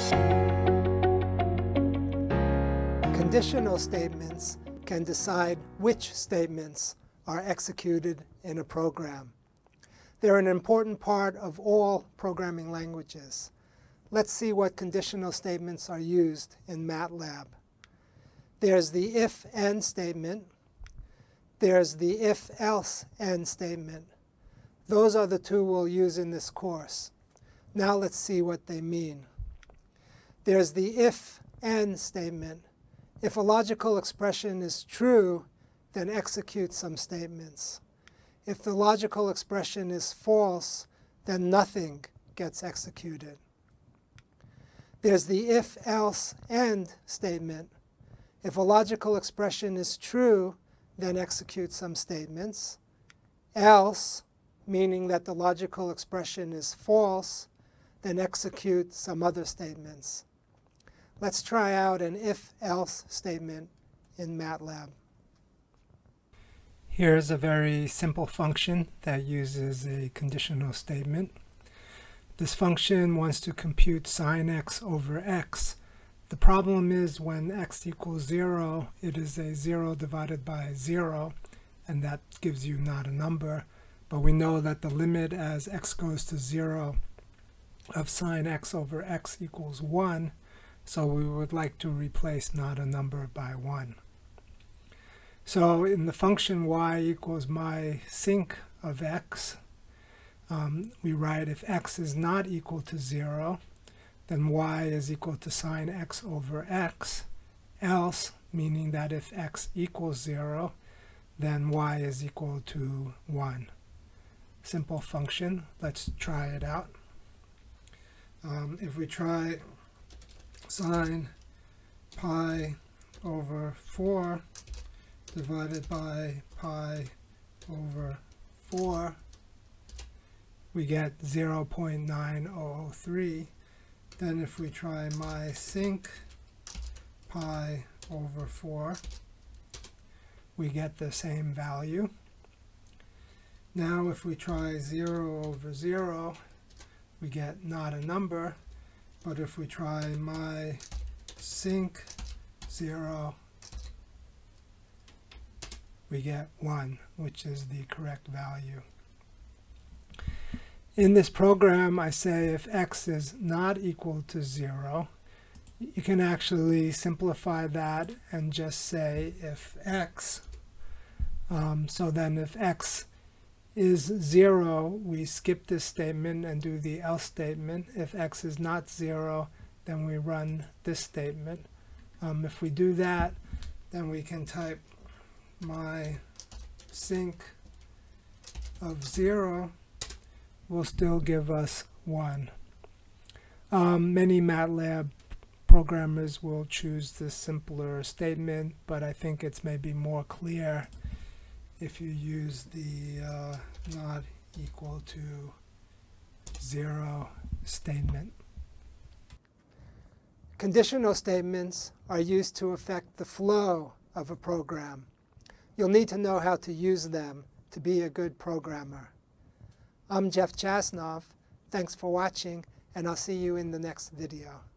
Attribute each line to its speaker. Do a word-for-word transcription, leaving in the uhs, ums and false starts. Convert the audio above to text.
Speaker 1: Conditional statements can decide which statements are executed in a program. They're an important part of all programming languages. Let's see what conditional statements are used in MATLAB. There's the if-and statement. There's the if-else-and statement. Those are the two we'll use in this course. Now let's see what they mean. There's the if-and statement. If a logical expression is true, then execute some statements. If the logical expression is false, then nothing gets executed. There's the if-else-and statement. If a logical expression is true, then execute some statements. Else, meaning that the logical expression is false, then execute some other statements. Let's try out an if-else statement in MATLAB. Here's a very simple function that uses a conditional statement. This function wants to compute sine x over x. The problem is when x equals zero, it is a zero divided by zero, and that gives you not a number. But we know that the limit as x goes to zero of sine x over x equals one. So we would like to replace not a number by one. So in the function y equals my sinc of x, um, we write if x is not equal to zero, then y is equal to sine x over x. Else, meaning that if x equals zero, then y is equal to one. Simple function. Let's try it out. Um, if we try sine pi over four divided by pi over four, we get zero point nine zero zero three. Then if we try my sinc pi over four, we get the same value. Now if we try zero over zero, we get not a number. But if we try my sinc zero, we get one, which is the correct value. In this program, I say if x is not equal to zero, you can actually simplify that and just say if x. Um, so then if x is zero, we skip this statement and do the else statement. If x is not zero, then we run this statement. Um, if we do that, then we can type my sinc of zero will still give us one. Um, many MATLAB programmers will choose this simpler statement, but I think it's maybe more clear if you use the uh, not equal to zero statement. Conditional statements are used to affect the flow of a program. You'll need to know how to use them to be a good programmer. I'm Jeff Chasnov. Thanks for watching, and I'll see you in the next video.